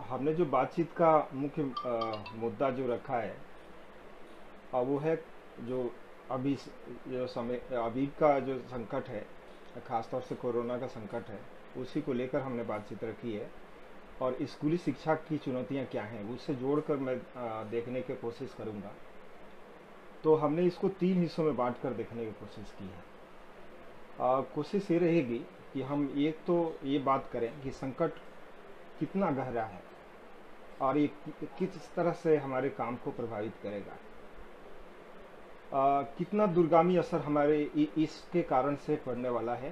हमने जो बातचीत का मुख्य मुद्दा जो रखा है वो है जो अभी जो समय अभी का जो संकट है, खासतौर से कोरोना का संकट है, उसी को लेकर हमने बातचीत रखी है। और स्कूली शिक्षा की चुनौतियां क्या हैं उससे जोड़कर मैं देखने की कोशिश करूंगा। तो हमने इसको 3 हिस्सों में बांट कर देखने की कोशिश की है। कोशिश ये रहेगी कि हम एक तो ये बात करें कि संकट कितना गहरा है और ये किस तरह से हमारे काम को प्रभावित करेगा। कितना दूरगामी असर हमारे इसके कारण से पड़ने वाला है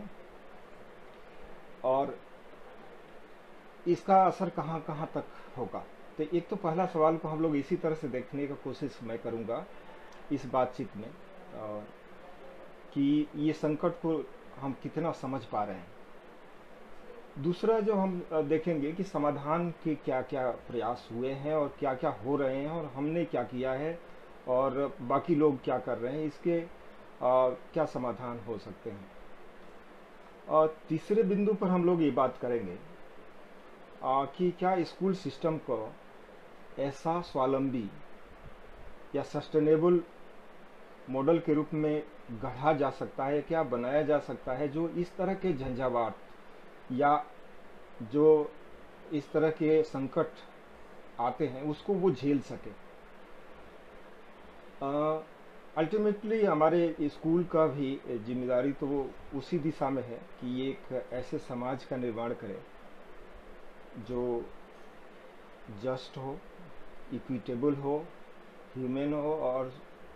और इसका असर कहाँ कहाँ तक होगा। तो एक तो पहला सवाल को हम लोग इसी तरह से देखने की कोशिश मैं करूँगा इस बातचीत में, कि ये संकट को हम कितना समझ पा रहे हैं। दूसरा जो हम देखेंगे कि समाधान के क्या क्या प्रयास हुए हैं और क्या क्या हो रहे हैं और हमने क्या किया है और बाकी लोग क्या कर रहे हैं, इसके क्या समाधान हो सकते हैं। और तीसरे बिंदु पर हम लोग ये बात करेंगे कि क्या स्कूल सिस्टम को ऐसा स्वावलंबी या सस्टेनेबल मॉडल के रूप में गढ़ा जा सकता है, क्या बनाया जा सकता है जो इस तरह के झंझावात या जो इस तरह के संकट आते हैं उसको वो झेल सके। अल्टीमेटली हमारे स्कूल का भी जिम्मेदारी तो वो उसी दिशा में है कि ये एक ऐसे समाज का निर्माण करे जो जस्ट हो, इक्विटेबल हो, ह्यूमन हो और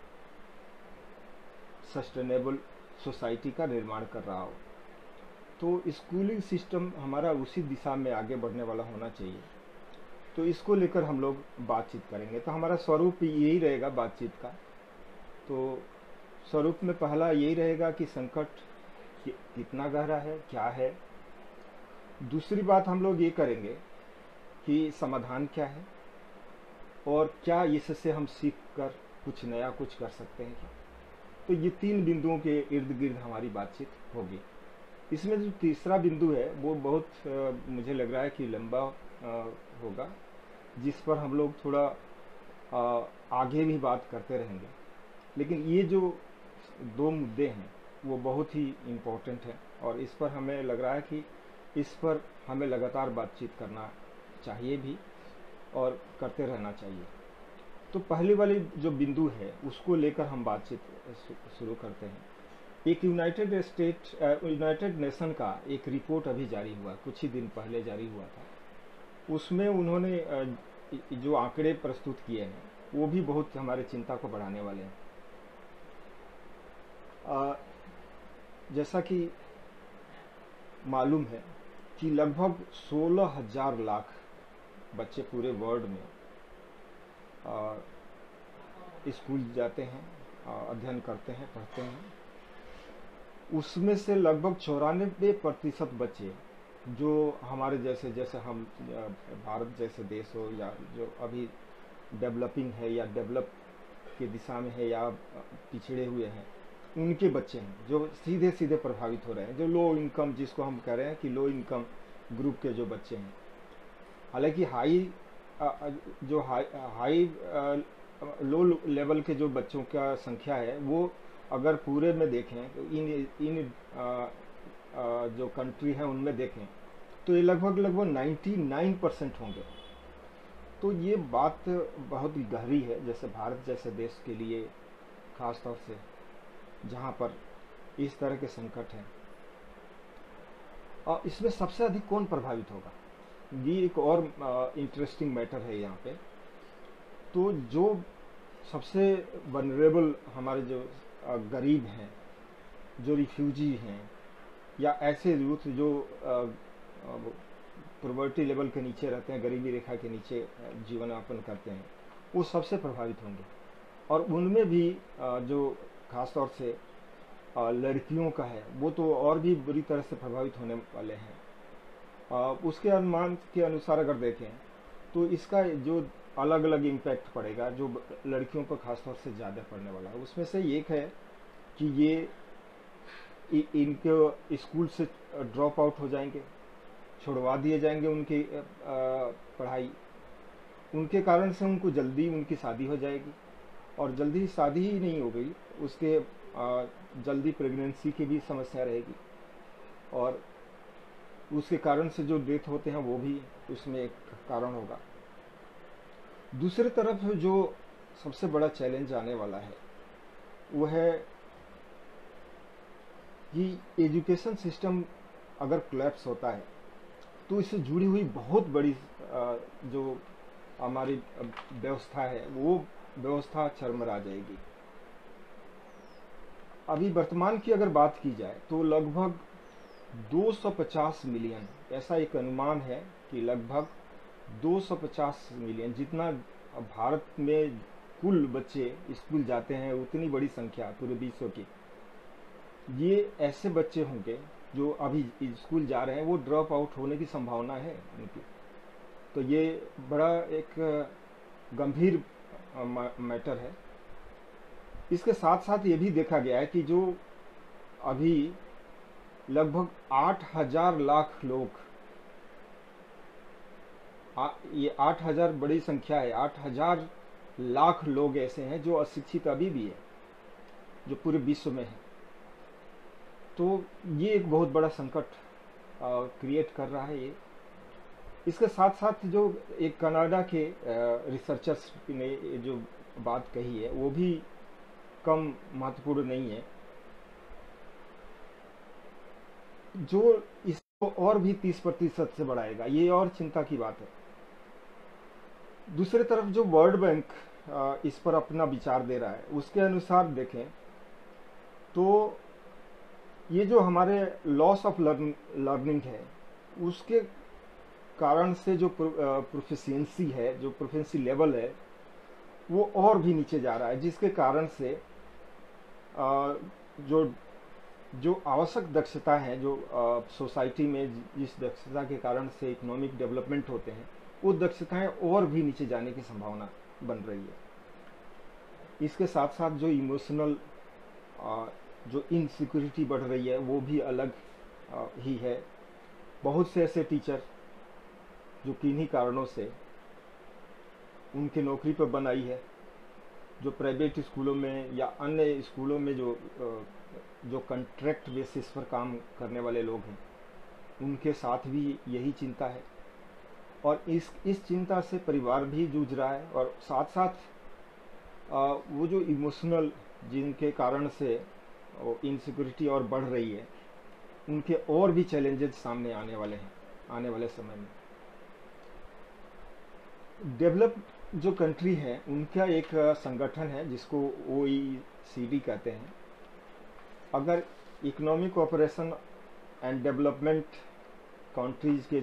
सस्टेनेबल सोसाइटी का निर्माण कर रहा हो। तो स्कूलिंग सिस्टम हमारा उसी दिशा में आगे बढ़ने वाला होना चाहिए। तो इसको लेकर हम लोग बातचीत करेंगे। तो हमारा स्वरूप यही रहेगा बातचीत का। तो स्वरूप में पहला यही रहेगा कि संकट कितना गहरा है, क्या है। दूसरी बात हम लोग ये करेंगे कि समाधान क्या है और क्या इससे हम सीख कर कुछ नया कुछ कर सकते हैं क्या। तो ये 3 बिंदुओं के इर्द गिर्द हमारी बातचीत होगी। इसमें जो तीसरा बिंदु है वो बहुत मुझे लग रहा है कि लंबा होगा, जिस पर हम लोग थोड़ा आगे भी बात करते रहेंगे। लेकिन ये जो 2 मुद्दे हैं वो बहुत ही इम्पोर्टेंट है और इस पर हमें लग रहा है कि इस पर हमें लगातार बातचीत करना चाहिए भी और करते रहना चाहिए। तो पहली वाली जो बिंदु है उसको लेकर हम बातचीत शुरू करते हैं। एक यूनाइटेड नेशन का एक रिपोर्ट अभी जारी हुआ, कुछ ही दिन पहले जारी हुआ था। उसमें उन्होंने जो आंकड़े प्रस्तुत किए हैं वो भी बहुत हमारे चिंता को बढ़ाने वाले हैं। जैसा कि मालूम है कि लगभग 16,000 लाख बच्चे पूरे वर्ल्ड में स्कूल जाते हैं, अध्ययन करते हैं, पढ़ते हैं। उसमें से लगभग 94% बच्चे जो हमारे जैसे, जैसे हम भारत जैसे देश हो या जो अभी डेवलपिंग है या डेवलप के दिशा में है या पिछड़े हुए हैं, उनके बच्चे हैं जो सीधे सीधे प्रभावित हो रहे हैं। जो लो इनकम, जिसको हम कह रहे हैं कि लो इनकम ग्रुप के जो बच्चे हैं। हालांकि हाई लो लेवल के जो बच्चों का संख्या है वो अगर पूरे में देखें तो इन जो कंट्री हैं उनमें देखें तो ये लगभग 99% होंगे। तो ये बात बहुत गहरी है, जैसे भारत जैसे देश के लिए खास तौर से जहाँ पर इस तरह के संकट हैं। और इसमें सबसे अधिक कौन प्रभावित होगा, ये एक और इंटरेस्टिंग मैटर है यहाँ पे। तो जो सबसे वनरेबल हमारे जो गरीब हैं, जो रिफ्यूजी हैं या ऐसे यूथ जो पॉवर्टी लेवल के नीचे रहते हैं, गरीबी रेखा के नीचे जीवन यापन करते हैं, वो सबसे प्रभावित होंगे। और उनमें भी जो खासतौर से लड़कियों का है वो तो और भी बुरी तरह से प्रभावित होने वाले हैं। उसके अनुमान के अनुसार अगर देखें तो इसका जो अलग अलग इम्पैक्ट पड़ेगा, जो लड़कियों पर खासतौर से ज़्यादा पड़ने वाला है, उसमें से एक है कि ये इनके स्कूल से ड्रॉप आउट हो जाएंगे, छुड़वा दिए जाएंगे उनकी पढ़ाई, उनके कारण से उनको जल्दी उनकी शादी हो जाएगी, और जल्दी शादी ही नहीं हो गई उसके जल्दी प्रेगनेंसी की भी समस्या रहेगी, और उसके कारण से जो डेथ होते हैं वो भी उसमें एक कारण होगा। दूसरी तरफ जो सबसे बड़ा चैलेंज आने वाला है वो है कि एजुकेशन सिस्टम अगर कोलैप्स होता है तो इससे जुड़ी हुई बहुत बड़ी जो हमारी व्यवस्था है वो व्यवस्था चरमरा जाएगी। अभी वर्तमान की अगर बात की जाए तो लगभग 250 मिलियन, ऐसा एक अनुमान है कि लगभग 250 मिलियन जितना भारत में कुल बच्चे स्कूल जाते हैं, उतनी बड़ी संख्या पूरे विश्व की, ये ऐसे बच्चे होंगे जो अभी स्कूल जा रहे हैं, वो ड्रॉप आउट होने की संभावना है उनकी। तो ये बड़ा एक गंभीर मैटर है। इसके साथ साथ ये भी देखा गया है कि जो अभी लगभग 8,000 लाख लोग, ये 8,000 बड़ी संख्या है, 8,000 लाख लोग ऐसे हैं जो अशिक्षित अभी भी है, जो पूरे विश्व में है। तो ये एक बहुत बड़ा संकट क्रिएट कर रहा है ये। इसके साथ साथ जो एक कनाडा के रिसर्चर्स ने जो बात कही है वो भी कम महत्वपूर्ण नहीं है, जो इसको और भी 30% से बढ़ाएगा, ये और चिंता की बात है। दूसरी तरफ जो वर्ल्ड बैंक इस पर अपना विचार दे रहा है, उसके अनुसार देखें तो ये जो हमारे लॉस ऑफ लर्निंग है उसके कारण से जो प्रोफिशिएंसी है, जो प्रोफिशिएंसी लेवल है वो और भी नीचे जा रहा है, जिसके कारण से जो आवश्यक दक्षता है, जो सोसाइटी में जिस दक्षता के कारण से इकोनॉमिक डेवलपमेंट होते हैं, वो दक्षताएं और भी नीचे जाने की संभावना बन रही है। इसके साथ साथ जो इमोशनल जो इनसिक्योरिटी बढ़ रही है वो भी अलग ही है। बहुत से ऐसे टीचर जो किन्हीं कारणों से उनकी नौकरी पर बन आई है, जो प्राइवेट स्कूलों में या अन्य स्कूलों में जो कॉन्ट्रैक्ट बेसिस पर काम करने वाले लोग हैं, उनके साथ भी यही चिंता है, और इस चिंता से परिवार भी जूझ रहा है, और साथ साथ वो जो इमोशनल जिनके कारण से इनसिक्योरिटी और बढ़ रही है, उनके और भी चैलेंजेस सामने आने वाले हैं आने वाले समय में। डेवलप जो कंट्री है उनका एक संगठन है जिसको OECD कहते हैं। अगर economic cooperation and development countries के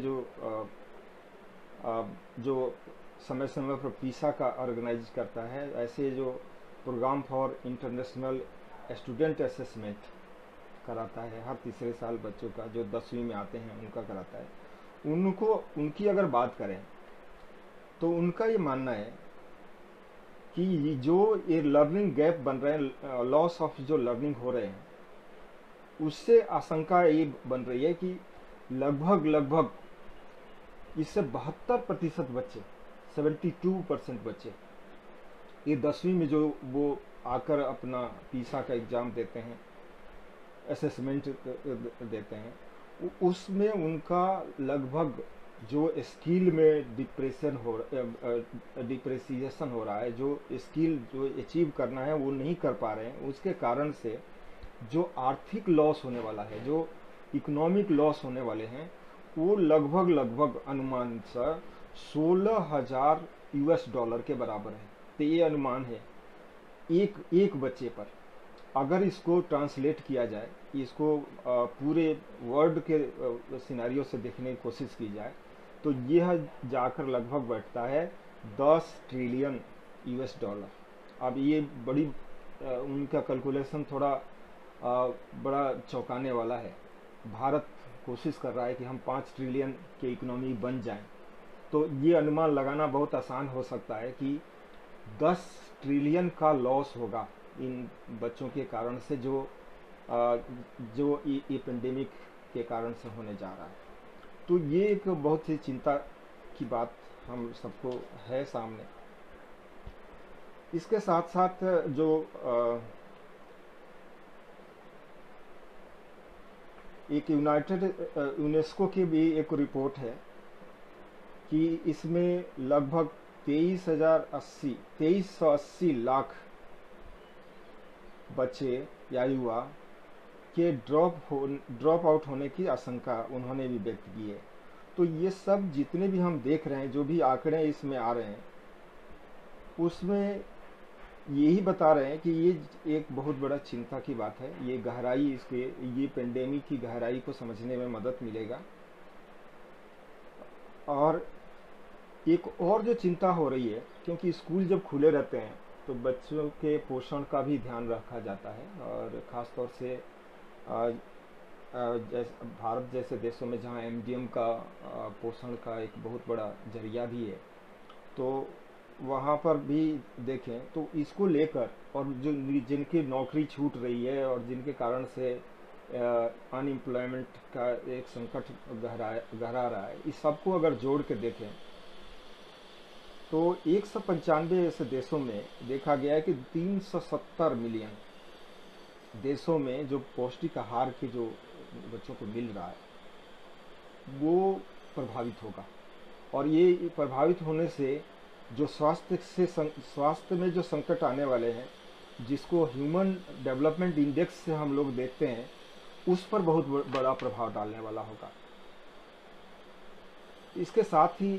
जो समय समय पर पीसा का ऑर्गेनाइज करता है, ऐसे जो program for international student assessment कराता है हर तीसरे साल बच्चों का, जो 10वीं में आते हैं उनका कराता है, उनकी अगर बात करें तो उनका ये मानना है कि जो ये लर्निंग गैप बन रहे हैं, लॉस ऑफ जो लर्निंग हो रहे हैं, उससे आशंका ये बन रही है कि लगभग इससे 72% बच्चे, 72% बच्चे ये 10वीं में जो वो आकर अपना पीसा का एग्जाम देते हैं, असेसमेंट देते हैं, उसमें उनका लगभग जो स्किल में डिप्रेसिएशन हो रहा है, जो स्किल जो अचीव करना है वो नहीं कर पा रहे हैं, उसके कारण से जो आर्थिक लॉस होने वाला है, जो इकोनॉमिक लॉस होने वाले हैं, वो लगभग अनुमान से $16,000 के बराबर है। तो ये अनुमान है एक बच्चे पर। अगर इसको ट्रांसलेट किया जाए, इसको पूरे वर्ल्ड के सिनेरियो से देखने की कोशिश की जाए, तो यह जाकर लगभग बैठता है $10 ट्रिलियन। अब ये बड़ी उनका कैलकुलेशन थोड़ा बड़ा चौंकाने वाला है। भारत कोशिश कर रहा है कि हम 5 ट्रिलियन के इकोनॉमी बन जाएं, तो ये अनुमान लगाना बहुत आसान हो सकता है कि 10 ट्रिलियन का लॉस होगा इन बच्चों के कारण से, जो ये पेंडेमिक के कारण से होने जा रहा है। तो ये एक बहुत ही चिंता की बात हम सबको है सामने। इसके साथ साथ जो एक यूनेस्को की भी एक रिपोर्ट है कि इसमें लगभग 2380 लाख बच्चे या युवा के ड्रॉप आउट होने की आशंका उन्होंने भी व्यक्त की है। तो ये सब जितने भी हम देख रहे हैं, जो भी आंकड़े इसमें आ रहे हैं, उसमें यही बता रहे हैं कि ये एक बहुत बड़ा चिंता की बात है। ये गहराई, इसके ये पेंडेमिक की गहराई को समझने में मदद मिलेगा। और एक और जो चिंता हो रही है, क्योंकि स्कूल जब खुले रहते हैं तो बच्चों के पोषण का भी ध्यान रखा जाता है, और ख़ास तौर से जैसे भारत जैसे देशों में जहाँ एमडीएम का पोषण का एक बहुत बड़ा जरिया भी है, तो वहाँ पर भी देखें तो इसको लेकर, और जो जिनकी नौकरी छूट रही है और जिनके कारण से अनएम्प्लॉयमेंट का एक संकट गहरा रहा है, इस सबको अगर जोड़ के देखें तो 195 ऐसे देशों में देखा गया है कि 370 मिलियन देशों में जो पौष्टिक आहार के जो बच्चों को मिल रहा है वो प्रभावित होगा। और ये प्रभावित होने से जो स्वास्थ्य में जो संकट आने वाले हैं, जिसको ह्यूमन डेवलपमेंट इंडेक्स से हम लोग देखते हैं, उस पर बहुत बड़ा प्रभाव डालने वाला होगा। इसके साथ ही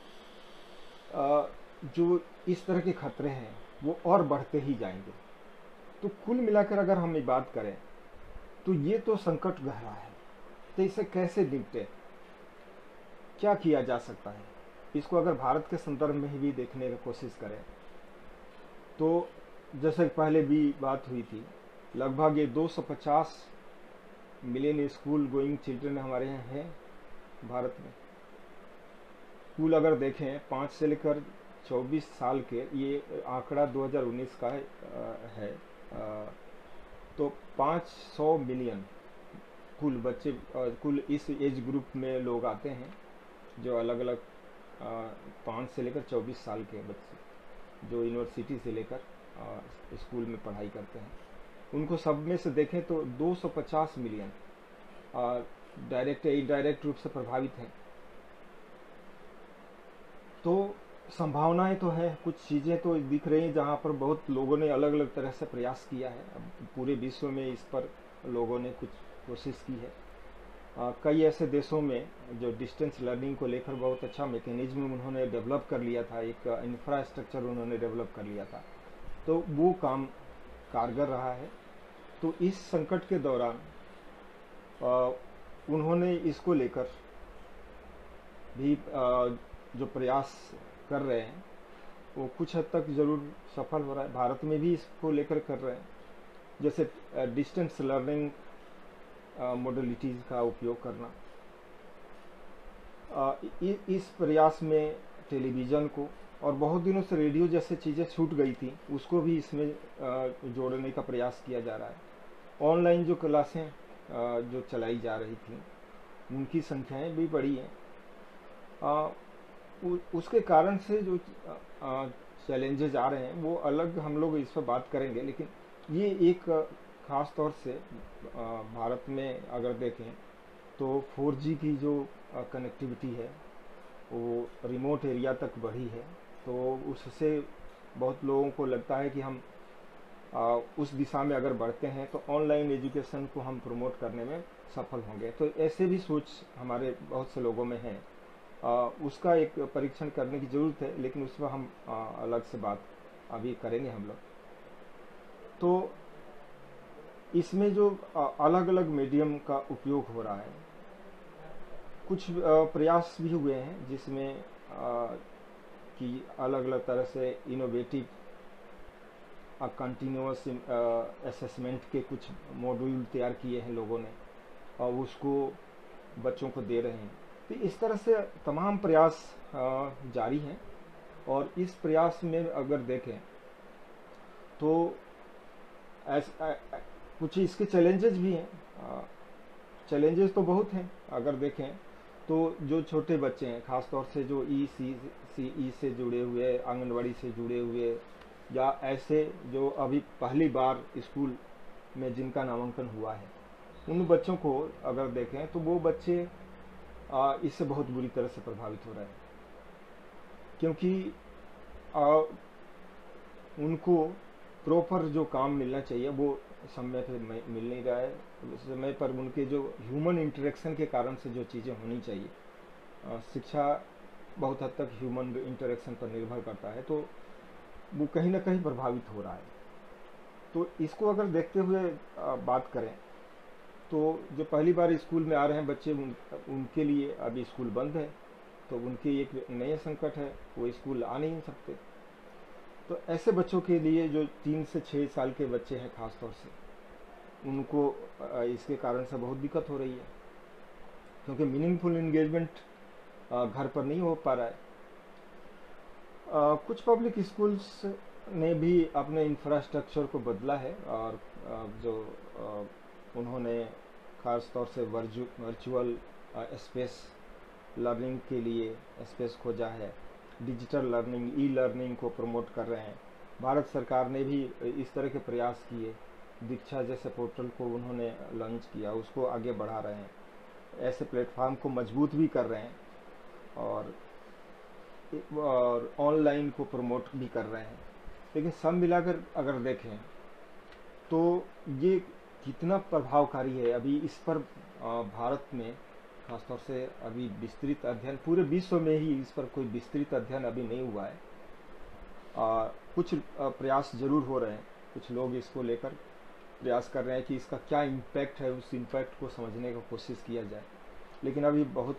जो इस तरह के खतरे हैं वो और बढ़ते ही जाएंगे। तो कुल मिलाकर अगर हम ये बात करें तो ये तो संकट गहरा है। तो इसे कैसे निपटे, क्या किया जा सकता है, इसको अगर भारत के संदर्भ में भी देखने की कोशिश करें तो जैसे पहले भी बात हुई थी, लगभग ये 250 मिलियन स्कूल गोइंग चिल्ड्रन हमारे यहाँ हैं भारत में। कुल अगर देखें 5 से लेकर 24 साल के, ये आंकड़ा 2019 का है, तो 500 मिलियन कुल बच्चे, कुल इस एज ग्रुप में लोग आते हैं जो अलग अलग 5 से लेकर 24 साल के बच्चे जो यूनिवर्सिटी से लेकर स्कूल में पढ़ाई करते हैं। उनको सब में से देखें तो 250 मिलियन डायरेक्ट या इनडायरेक्ट रूप से प्रभावित हैं। तो संभावनाएं तो है, कुछ चीज़ें तो दिख रही हैं जहाँ पर बहुत लोगों ने अलग अलग तरह से प्रयास किया है। अब पूरे विश्व में इस पर लोगों ने कुछ कोशिश की है। कई ऐसे देशों में जो डिस्टेंस लर्निंग को लेकर बहुत अच्छा मैकेनिज्म उन्होंने डेवलप कर लिया था, एक इंफ्रास्ट्रक्चर उन्होंने डेवलप कर लिया था, तो वो काम कारगर रहा है। तो इस संकट के दौरान उन्होंने इसको लेकर भी जो प्रयास कर रहे हैं वो कुछ हद तक जरूर सफल हो रहा है। भारत में भी इसको लेकर कर रहे हैं, जैसे डिस्टेंस लर्निंग मॉडलिटीज़ का उपयोग करना। इस प्रयास में टेलीविज़न को और बहुत दिनों से रेडियो जैसे चीज़ें छूट गई थी उसको भी इसमें जोड़ने का प्रयास किया जा रहा है। ऑनलाइन जो क्लासें जो चलाई जा रही थी उनकी संख्याएं भी बढ़ी हैं। उसके कारण से जो चैलेंजेस आ रहे हैं वो अलग हम लोग इस पर बात करेंगे, लेकिन ये एक ख़ास तौर से भारत में अगर देखें तो 4G की जो कनेक्टिविटी है वो रिमोट एरिया तक बढ़ी है। तो उससे बहुत लोगों को लगता है कि हम उस दिशा में अगर बढ़ते हैं तो ऑनलाइन एजुकेशन को हम प्रमोट करने में सफल होंगे। तो ऐसे भी सोच हमारे बहुत से लोगों में है। उसका एक परीक्षण करने की ज़रूरत है, लेकिन उस पर हम अलग से बात अभी करेंगे हम लोग। तो इसमें जो अलग अलग मीडियम का उपयोग हो रहा है, कुछ प्रयास भी हुए हैं जिसमें कि अलग अलग तरह से इनोवेटिव कंटिन्यूअस असेसमेंट के कुछ मॉड्यूल तैयार किए हैं लोगों ने और उसको बच्चों को दे रहे हैं। तो इस तरह से तमाम प्रयास जारी हैं। और इस प्रयास में अगर देखें तो कुछ इसके चैलेंजेस भी हैं। चैलेंजेस तो बहुत हैं। अगर देखें तो जो छोटे बच्चे हैं, खास तौर से जो ई से जुड़े हुए, आंगनवाड़ी से जुड़े हुए, या ऐसे जो अभी पहली बार स्कूल में जिनका नामांकन हुआ है, उन बच्चों को अगर देखें तो वो बच्चे इससे बहुत बुरी तरह से प्रभावित हो रहे हैं, क्योंकि उनको प्रॉपर जो काम मिलना चाहिए वो समय पर मिल नहीं रहा है। समय पर उनके जो ह्यूमन इंटरेक्शन के कारण से जो चीज़ें होनी चाहिए, शिक्षा बहुत हद तक ह्यूमन इंटरेक्शन पर निर्भर करता है, तो वो कहीं ना कहीं प्रभावित हो रहा है। तो इसको अगर देखते हुए बात करें तो जो पहली बार स्कूल में आ रहे हैं बच्चे, उनके लिए अभी स्कूल बंद है, तो उनके एक नए संकट है, वो स्कूल आ नहीं सकते। तो ऐसे बच्चों के लिए जो 3 से 6 साल के बच्चे हैं खास तौर से, उनको इसके कारण से बहुत दिक्कत हो रही है, क्योंकि मीनिंगफुल एंगेजमेंट घर पर नहीं हो पा रहा है। कुछ पब्लिक स्कूल्स ने भी अपने इंफ्रास्ट्रक्चर को बदला है, और जो उन्होंने खास तौर से वर्चुअल स्पेस लर्निंग के लिए स्पेस खोजा है, डिजिटल लर्निंग, ई लर्निंग को प्रमोट कर रहे हैं। भारत सरकार ने भी इस तरह के प्रयास किए, दीक्षा जैसे पोर्टल को उन्होंने लॉन्च किया, उसको आगे बढ़ा रहे हैं, ऐसे प्लेटफॉर्म को मजबूत भी कर रहे हैं, और ऑनलाइन को प्रमोट भी कर रहे हैं। लेकिन सब मिलाकर अगर देखें तो ये कितना प्रभावकारी है, अभी इस पर भारत में खासतौर से अभी विस्तृत अध्ययन, पूरे विश्व में ही इस पर कोई विस्तृत अध्ययन अभी नहीं हुआ है। कुछ प्रयास जरूर हो रहे हैं, कुछ लोग इसको लेकर प्रयास कर रहे हैं कि इसका क्या इम्पैक्ट है, उस इम्पैक्ट को समझने का कोशिश किया जाए, लेकिन अभी बहुत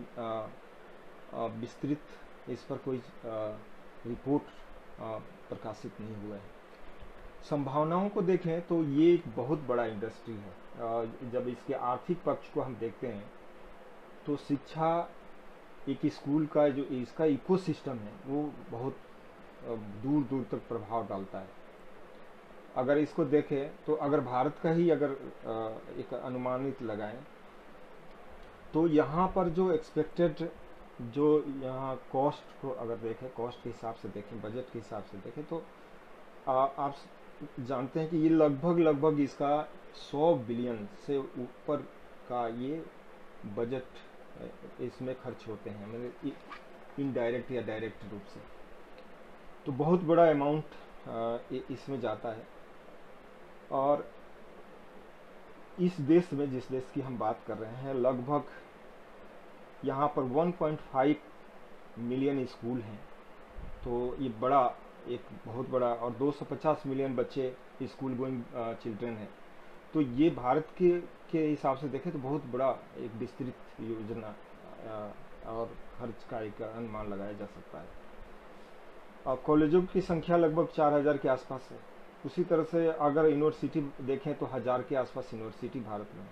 विस्तृत इस पर कोई रिपोर्ट प्रकाशित नहीं हुआ है। संभावनाओं को देखें तो ये एक बहुत बड़ा इंडस्ट्री है। जब इसके आर्थिक पक्ष को हम देखते हैं तो शिक्षा, एक स्कूल का जो इसका इकोसिस्टम है वो बहुत दूर दूर तक प्रभाव डालता है। अगर इसको देखें तो अगर भारत का ही अगर एक अनुमानित लगाएं तो यहाँ पर जो एक्सपेक्टेड, जो यहाँ कॉस्ट को अगर देखें, कॉस्ट के हिसाब से देखें, बजट के हिसाब से देखें, तो आप जानते हैं कि ये लगभग इसका 100 बिलियन से ऊपर का ये बजट इसमें खर्च होते हैं, मतलब इनडायरेक्ट या डायरेक्ट रूप से। तो बहुत बड़ा अमाउंट इसमें जाता है। और इस देश में, जिस देश की हम बात कर रहे हैं, लगभग यहाँ पर 1.5 मिलियन स्कूल हैं। तो ये बड़ा, एक बहुत बड़ा, और 250 मिलियन बच्चे स्कूल गोइंग चिल्ड्रन हैं। तो ये भारत के हिसाब से देखें तो बहुत बड़ा एक विस्तृत योजना और खर्च का एक अनुमान लगाया जा सकता है। और कॉलेजों की संख्या लगभग 4000 के आसपास है। उसी तरह से अगर यूनिवर्सिटी देखें तो 1000 के आसपास यूनिवर्सिटी भारत में।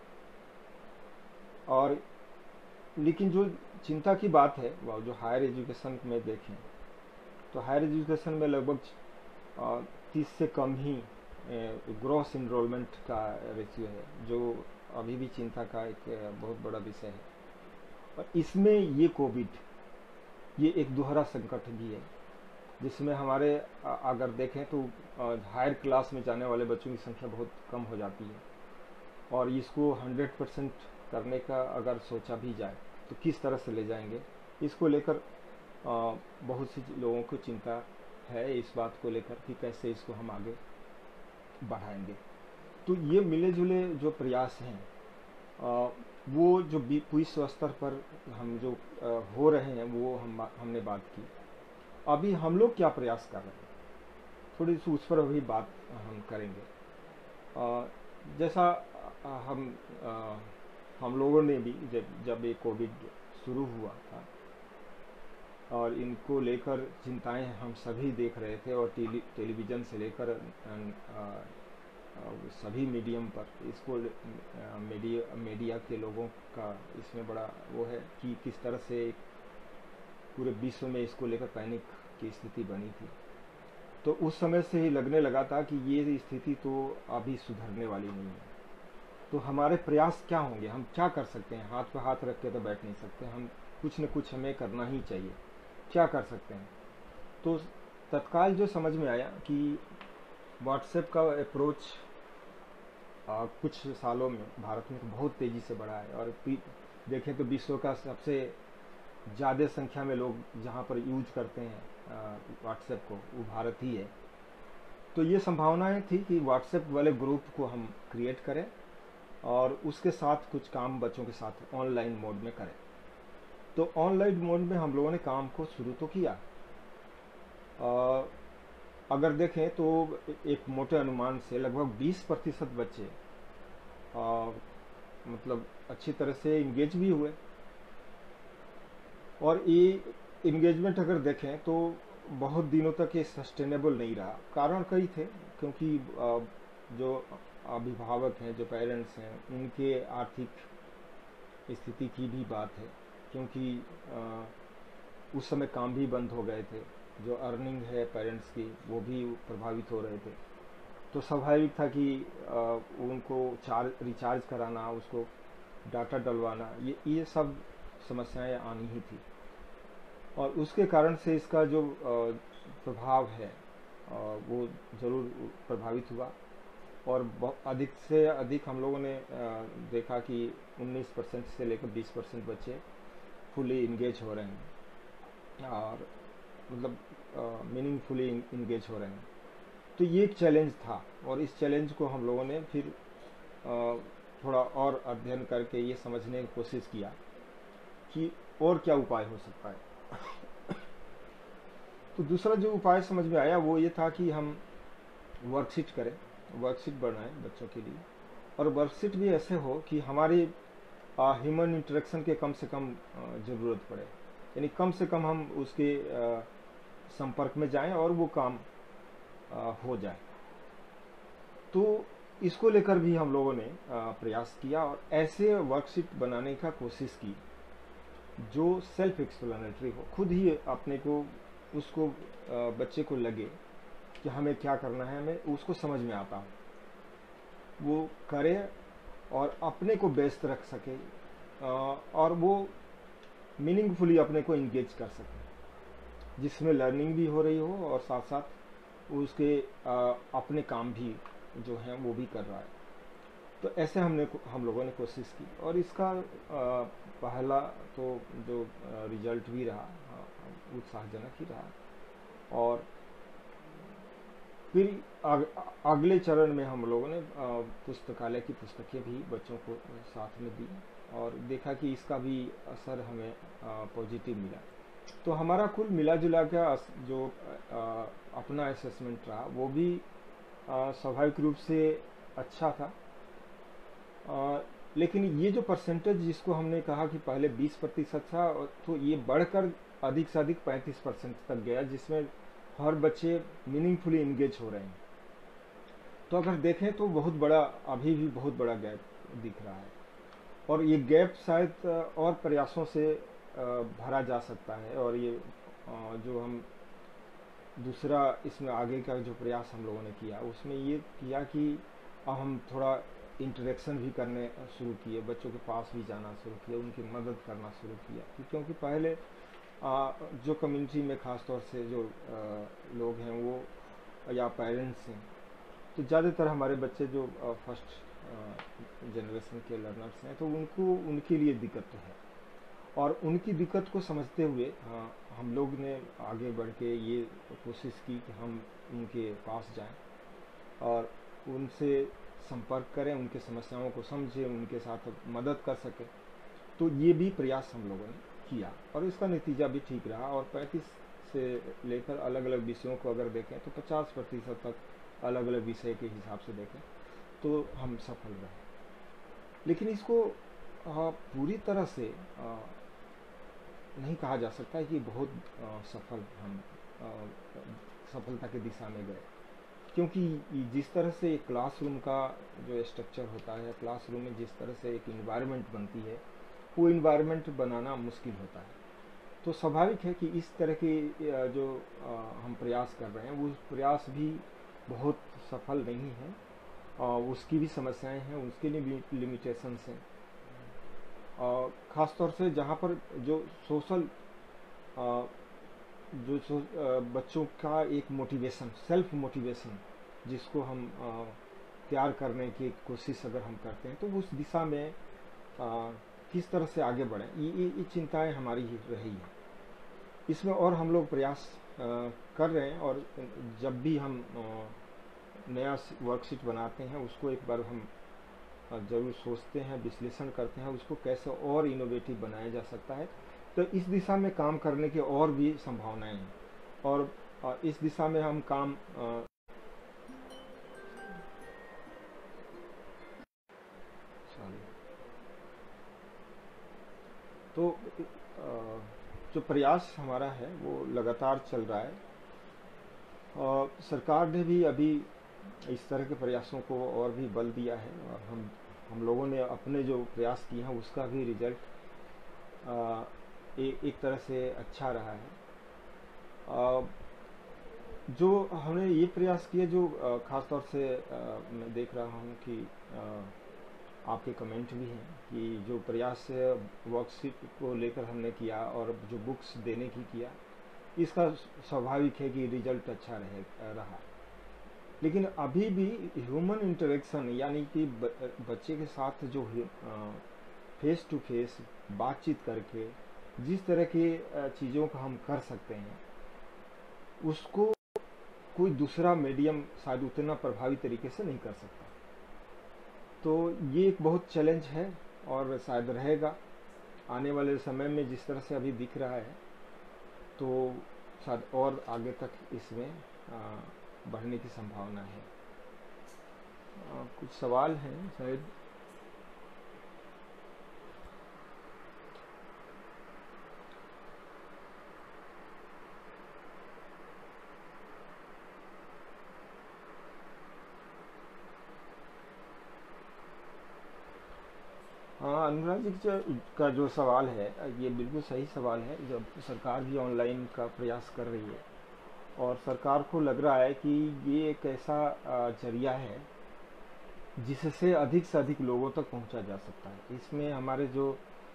और लेकिन जो चिंता की बात है वो जो हायर एजुकेशन में देखें तो हायर एजुकेशन में लगभग 30 से कम ही ग्रॉस इनरोलमेंट का रेशियो है, जो अभी भी चिंता का एक बहुत बड़ा विषय है। और इसमें ये कोविड, ये एक दोहरा संकट भी है, जिसमें हमारे अगर देखें तो हायर क्लास में जाने वाले बच्चों की संख्या बहुत कम हो जाती है। और इसको 100% करने का अगर सोचा भी जाए तो किस तरह से ले जाएंगे, इसको लेकर बहुत सी लोगों को चिंता है, इस बात को लेकर कि कैसे इसको हम आगे बढ़ाएंगे। तो ये मिले जुले जो प्रयास हैं वो जो विश्व स्तर पर हम जो हो रहे हैं वो हमने बात की। अभी हम लोग क्या प्रयास कर रहे हैं, थोड़ी सी उस पर अभी बात हम करेंगे। जैसा हम लोगों ने भी जब ये कोविड शुरू हुआ था और इनको लेकर चिंताएं हम सभी देख रहे थे, और टेलीविज़न से लेकर सभी मीडियम पर इसको मीडिया के लोगों का इसमें बड़ा वो है कि किस तरह से पूरे विश्व में इसको लेकर पैनिक की स्थिति बनी थी। तो उस समय से ही लगने लगा था कि ये स्थिति तो अभी सुधरने वाली नहीं है। तो हमारे प्रयास क्या होंगे, हम क्या कर सकते हैं? हाथ पे हाथ रख के तो बैठ नहीं सकते, हम कुछ न कुछ हमें करना ही चाहिए। क्या कर सकते हैं? तो तत्काल जो समझ में आया कि व्हाट्सएप का अप्रोच कुछ सालों में भारत में तो बहुत तेज़ी से बढ़ा है, और देखें तो विश्व का सबसे ज़्यादा संख्या में लोग जहाँ पर यूज करते हैं व्हाट्सएप को, वो भारत ही है। तो ये संभावनाएं थी कि व्हाट्सएप वाले ग्रुप को हम क्रिएट करें और उसके साथ कुछ काम बच्चों के साथ ऑनलाइन मोड में करें। तो ऑनलाइन मोड में हम लोगों ने काम को शुरू तो किया। अगर देखें तो एक मोटे अनुमान से लगभग 20% बच्चे मतलब अच्छी तरह से इंगेज भी हुए। और ये इंगेजमेंट अगर देखें तो बहुत दिनों तक ये सस्टेनेबल नहीं रहा। कारण कई थे, क्योंकि जो अभिभावक हैं, जो पेरेंट्स हैं, उनके आर्थिक स्थिति की भी बात है, क्योंकि उस समय काम भी बंद हो गए थे। जो अर्निंग है पेरेंट्स की वो भी प्रभावित हो रहे थे। तो स्वाभाविक था कि उनको रिचार्ज कराना, उसको डाटा डलवाना, ये सब समस्याएं आनी ही थी। और उसके कारण से इसका जो प्रभाव है वो ज़रूर प्रभावित हुआ। और अधिक से अधिक हम लोगों ने देखा कि 19% से लेकर 20% बच्चे फुली इंगेज हो रहे हैं, और मतलब मीनिंगफुली इंगेज हो रहे हैं। तो ये एक चैलेंज था, और इस चैलेंज को हम लोगों ने फिर थोड़ा और अध्ययन करके ये समझने की कोशिश किया कि और क्या उपाय हो सकता है। तो दूसरा जो उपाय समझ में आया वो ये था कि हम वर्कशीट करें, वर्कशीट बनाएं बच्चों के लिए, और वर्कशीट भी ऐसे हो कि हमारी ह्यूमन इंटरेक्शन के कम से कम ज़रूरत पड़े, यानी कम से कम हम उसके संपर्क में जाएं और वो काम हो जाए। तो इसको लेकर भी हम लोगों ने प्रयास किया और ऐसे वर्कशीट बनाने का कोशिश की जो सेल्फ एक्सप्लेनेटरी हो, खुद ही अपने को उसको बच्चे को लगे कि हमें क्या करना है, हमें उसको समझ में आता हो, वो करे और अपने को व्यस्त रख सके, और वो मीनिंगफुली अपने को इंगेज कर सके, जिसमें लर्निंग भी हो रही हो और साथ साथ उसके अपने काम भी जो हैं वो भी कर रहा है। तो ऐसे हम लोगों ने कोशिश की, और इसका पहला तो जो रिजल्ट भी रहा उत्साहजनक ही रहा। और फिर अगले चरण में हम लोगों ने पुस्तकालय की पुस्तकें भी बच्चों को साथ में दी, और देखा कि इसका भी असर हमें पॉजिटिव मिला। तो हमारा कुल मिला जुला का जो अपना असेसमेंट रहा वो भी स्वाभाविक रूप से अच्छा था। लेकिन ये जो परसेंटेज जिसको हमने कहा कि पहले 20% था, तो ये बढ़कर अधिक से अधिक 35% तक गया, जिसमें हर बच्चे मीनिंगफुली इंगेज हो रहे हैं। तो अगर देखें तो बहुत बड़ा, अभी भी बहुत बड़ा गैप दिख रहा है, और ये गैप शायद और प्रयासों से भरा जा सकता है। और ये जो हम दूसरा इसमें आगे का जो प्रयास हम लोगों ने किया उसमें ये किया कि अब हम थोड़ा इंटरेक्शन भी करने शुरू किए, बच्चों के पास भी जाना शुरू किया, उनकी मदद करना शुरू किया। क्योंकि पहले जो कम्युनिटी में ख़ास तौर से जो लोग हैं वो या पेरेंट्स हैं, तो ज़्यादातर हमारे बच्चे जो फर्स्ट जनरेशन के लर्नर्स हैं, तो उनको उनके लिए दिक्कत तो है, और उनकी दिक्कत को समझते हुए हम लोग ने आगे बढ़ के ये कोशिश की कि हम उनके पास जाएं और उनसे संपर्क करें, उनके समस्याओं को समझें, उनके साथ मदद कर सकें। तो ये भी प्रयास हम लोगों ने किया, और इसका नतीजा भी ठीक रहा। और 35 से लेकर अलग अलग विषयों को अगर देखें तो 50% तक अलग अलग विषय के हिसाब से देखें तो हम सफल रहे। लेकिन इसको पूरी तरह से नहीं कहा जा सकता है कि बहुत सफल हम सफलता की दिशा में गए, क्योंकि जिस तरह से क्लासरूम का जो स्ट्रक्चर होता है, क्लासरूम में जिस तरह से एक इन्वायरमेंट बनती है, वो इन्वायरमेंट बनाना मुश्किल होता है। तो स्वाभाविक है कि इस तरह के जो हम प्रयास कर रहे हैं वो प्रयास भी बहुत सफल नहीं है, उसकी भी समस्याएं हैं, उसके लिए भी लिमिटेशंस हैं। ख़ास तौर से जहाँ पर जो सोशल बच्चों का एक मोटिवेशन, सेल्फ मोटिवेशन जिसको हम तैयार करने की कोशिश अगर हम करते हैं तो उस दिशा में किस तरह से आगे बढ़ें, ये चिंताएं हमारी ही रही है। इसमें और हम लोग प्रयास कर रहे हैं, और जब भी हम नया वर्कशीट बनाते हैं उसको एक बार हम जरूर सोचते हैं, विश्लेषण करते हैं उसको कैसे और इनोवेटिव बनाया जा सकता है। तो इस दिशा में काम करने की और भी संभावनाएं हैं, और इस दिशा में हम काम तो जो प्रयास हमारा है वो लगातार चल रहा है। सरकार ने भी अभी इस तरह के प्रयासों को और भी बल दिया है, और हम लोगों ने अपने जो प्रयास किए हैं उसका भी रिजल्ट एक तरह से अच्छा रहा है। जो हमने ये प्रयास किया, जो खास तौर से मैं देख रहा हूँ कि आपके कमेंट भी हैं कि जो प्रयास वर्कशीट को लेकर हमने किया और जो बुक्स देने की किया, इसका स्वाभाविक है कि रिजल्ट अच्छा रहा। लेकिन अभी भी ह्यूमन इंटरेक्शन, यानी कि बच्चे के साथ जो फेस टू फेस बातचीत करके जिस तरह की चीज़ों का हम कर सकते हैं, उसको कोई दूसरा मीडियम शायद उतना प्रभावी तरीके से नहीं कर सकता। तो ये एक बहुत चैलेंज है, और शायद रहेगा आने वाले समय में जिस तरह से अभी दिख रहा है, तो शायद और आगे तक इसमें बढ़ने की संभावना है। कुछ सवाल हैं शायद। हाँ, अनुराग जी का जो सवाल है ये बिल्कुल सही सवाल है। जब सरकार भी ऑनलाइन का प्रयास कर रही है, और सरकार को लग रहा है कि ये एक ऐसा जरिया है जिससे अधिक से अधिक लोगों तक पहुंचा जा सकता है। इसमें हमारे जो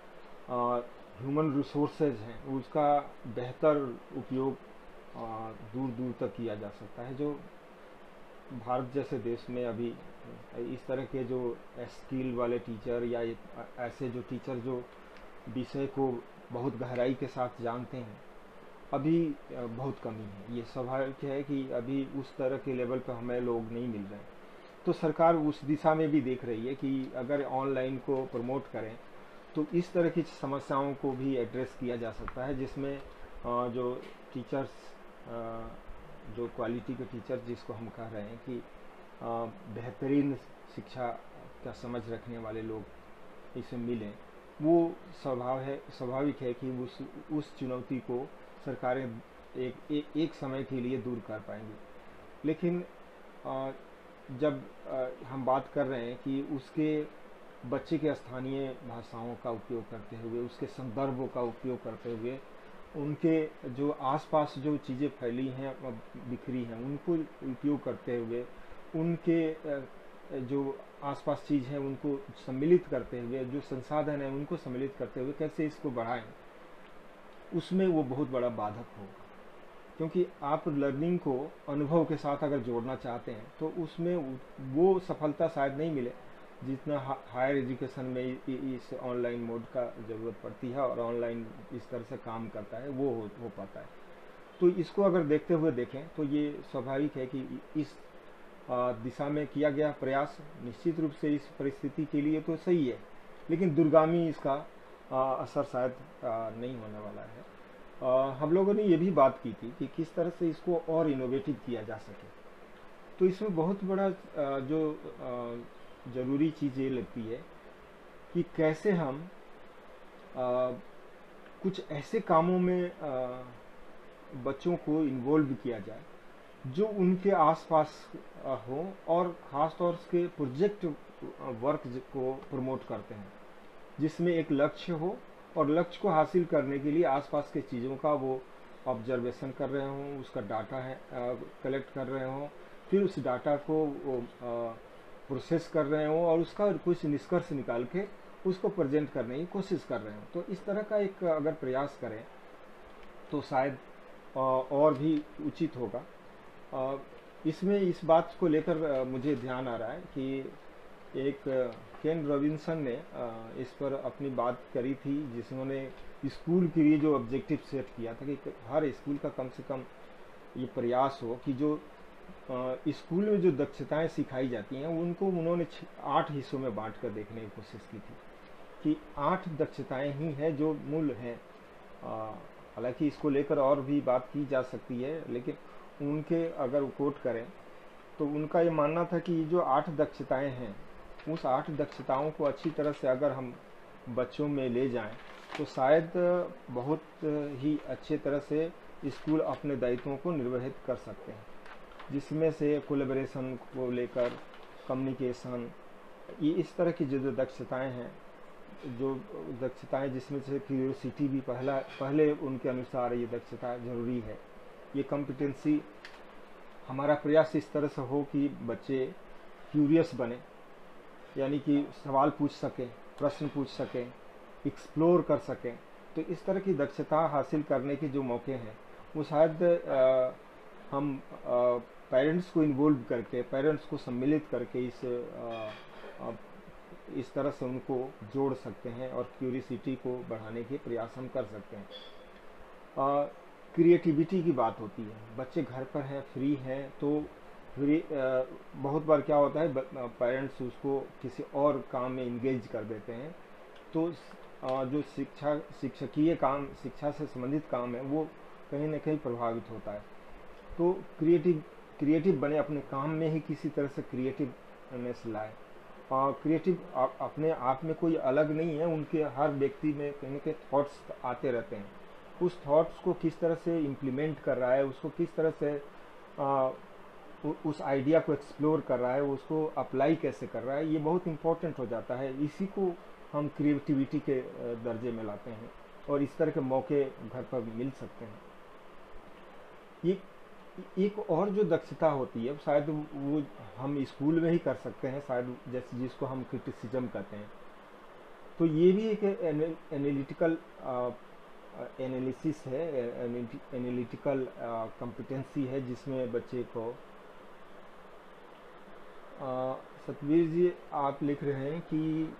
ह्यूमन रिसोर्सेज हैं उसका बेहतर उपयोग दूर दूर तक किया जा सकता है। जो भारत जैसे देश में अभी इस तरह के जो स्किल वाले टीचर, या ऐसे जो टीचर जो विषय को बहुत गहराई के साथ जानते हैं, अभी बहुत कमी है। ये स्वाभाविक है कि अभी उस तरह के लेवल पर हमें लोग नहीं मिल रहे हैं। तो सरकार उस दिशा में भी देख रही है कि अगर ऑनलाइन को प्रमोट करें तो इस तरह की समस्याओं को भी एड्रेस किया जा सकता है, जिसमें जो टीचर्स, जो क्वालिटी के टीचर जिसको हम कह रहे हैं कि बेहतरीन शिक्षा का समझ रखने वाले लोग इसमें मिलें, वो स्वाभाविक है कि उस चुनौती को सरकारें एक समय के लिए दूर कर पाएंगी। लेकिन जब हम बात कर रहे हैं कि उसके बच्चे के स्थानीय भाषाओं का उपयोग करते हुए, उसके संदर्भों का उपयोग करते हुए, उनके जो आसपास जो चीज़ें फैली हैं, बिखरी हैं, उनको उपयोग करते हुए, उनके जो आसपास चीज़ है उनको सम्मिलित करते हुए, जो संसाधन है उनको सम्मिलित करते हुए कैसे इसको बढ़ाएं, उसमें वो बहुत बड़ा बाधक होगा। क्योंकि आप लर्निंग को अनुभव के साथ अगर जोड़ना चाहते हैं तो उसमें वो सफलता शायद नहीं मिले जितना हायर एजुकेशन में इस ऑनलाइन मोड का ज़रूरत पड़ती है, और ऑनलाइन इस तरह से काम करता है वो हो पाता है। तो इसको अगर देखते हुए देखें तो ये स्वाभाविक है कि इस दिशा में किया गया प्रयास निश्चित रूप से इस परिस्थिति के लिए तो सही है, लेकिन दूरगामी इसका असर शायद नहीं होने वाला है। हम लोगों ने ये भी बात की थी कि किस तरह से इसको और इनोवेटिव किया जा सके। तो इसमें बहुत बड़ा जो ज़रूरी चीज़ ये लगती है कि कैसे हम कुछ ऐसे कामों में बच्चों को इन्वॉल्व किया जाए जो उनके आसपास हो, और ख़ास तौर से प्रोजेक्ट वर्क को प्रमोट करते हैं जिसमें एक लक्ष्य हो, और लक्ष्य को हासिल करने के लिए आसपास के चीज़ों का वो ऑब्जर्वेशन कर रहे हों, उसका डाटा है कलेक्ट कर रहे हों, फिर उस डाटा को वो प्रोसेस कर रहे हों और उसका कुछ निष्कर्ष निकाल के उसको प्रेजेंट करने की कोशिश कर रहे हों। तो इस तरह का एक अगर प्रयास करें तो शायद और भी उचित होगा। इसमें इस बात को लेकर मुझे ध्यान आ रहा है कि एक केन रॉबिन्सन ने इस पर अपनी बात करी थी, जिन्होंने स्कूल के लिए जो ऑब्जेक्टिव सेट किया था कि हर स्कूल का कम से कम ये प्रयास हो कि जो स्कूल में जो दक्षताएं सिखाई जाती हैं उनको उन्होंने 8 हिस्सों में बांट कर देखने की कोशिश की थी कि 8 दक्षताएं ही हैं जो मूल हैं। हालांकि इसको लेकर और भी बात की जा सकती है, लेकिन उनके अगर कोट करें तो उनका ये मानना था कि जो 8 दक्षताएं हैं उस 8 दक्षताओं को अच्छी तरह से अगर हम बच्चों में ले जाएं तो शायद बहुत ही अच्छे तरह से स्कूल अपने दायित्वों को निर्वहित कर सकते हैं, जिसमें से कोलैबोरेशन को लेकर कम्युनिकेशन, ये इस तरह की जो दक्षताएं हैं, जो दक्षताएं जिसमें से क्यूरियोसिटी भी पहले उनके अनुसार ये दक्षता जरूरी है। ये कॉम्पिटेंसी हमारा प्रयास इस तरह से हो कि बच्चे क्यूरियस बने, यानी कि सवाल पूछ सकें, प्रश्न पूछ सकें, एक्सप्लोर कर सकें। तो इस तरह की दक्षता हासिल करने के जो मौके हैं वो शायद हम पेरेंट्स को इन्वॉल्व करके, पेरेंट्स को सम्मिलित करके इस तरह से उनको जोड़ सकते हैं और क्यूरियोसिटी को बढ़ाने के प्रयास हम कर सकते हैं। क्रिएटिविटी की बात होती है, बच्चे घर पर हैं, फ्री हैं, तो बहुत बार क्या होता है पेरेंट्स उसको किसी और काम में इंगेज कर देते हैं, तो जो शिक्षकीय काम, शिक्षा से संबंधित काम है वो कहीं ना कहीं प्रभावित होता है। तो क्रिएटिव बने, अपने काम में ही किसी तरह से क्रिएटिवनेस लाए। क्रिएटिव अपने आप में कोई अलग नहीं है, उनके हर व्यक्ति में कहीं ना कहीं थॉट्स आते रहते हैं। उस थॉट्स को किस तरह से इम्प्लीमेंट कर रहा है, उसको किस तरह से उस आइडिया को एक्सप्लोर कर रहा है, उसको अप्लाई कैसे कर रहा है, ये बहुत इम्पोर्टेंट हो जाता है। इसी को हम क्रिएटिविटी के दर्जे में लाते हैं और इस तरह के मौके घर पर मिल सकते हैं। ये एक और जो दक्षता होती है शायद वो हम स्कूल में ही कर सकते हैं, शायद जैसे जिसको हम क्रिटिसिज्म कहते हैं। तो ये भी एक एनालिटिकल एनालिसिस है, एनालिटिकल कॉम्पिटेंसी है, जिसमें बच्चे को सतवीर जी आप लिख रहे हैं कि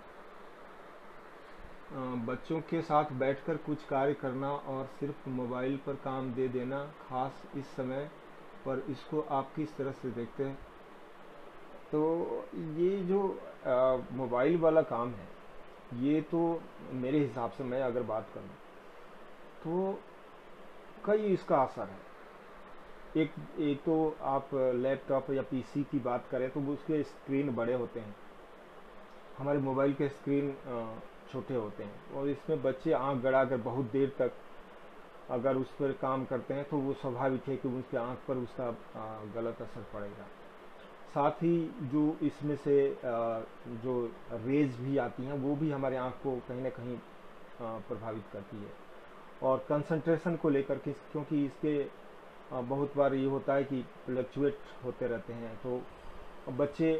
बच्चों के साथ बैठकर कुछ कार्य करना और सिर्फ मोबाइल पर काम दे देना, खास इस समय पर, इसको आप किस तरह से देखते हैं? तो ये जो मोबाइल वाला काम है, ये तो मेरे हिसाब से मैं अगर बात करूं तो कई इसका असर है। एक तो आप लैपटॉप या पीसी की बात करें तो उसके स्क्रीन बड़े होते हैं, हमारे मोबाइल के स्क्रीन छोटे होते हैं, और इसमें बच्चे आंख गड़ाकर बहुत देर तक अगर उस पर काम करते हैं तो वो स्वाभाविक है कि उनकी आंख पर उसका गलत असर पड़ेगा। साथ ही जो इसमें से जो रेज भी आती हैं वो भी हमारे आंख को कहीं ना कहीं प्रभावित करती है। और कंसंट्रेशन को लेकर के, क्योंकि इसके बहुत बार ये होता है कि फ्लक्चुएट होते रहते हैं, तो बच्चे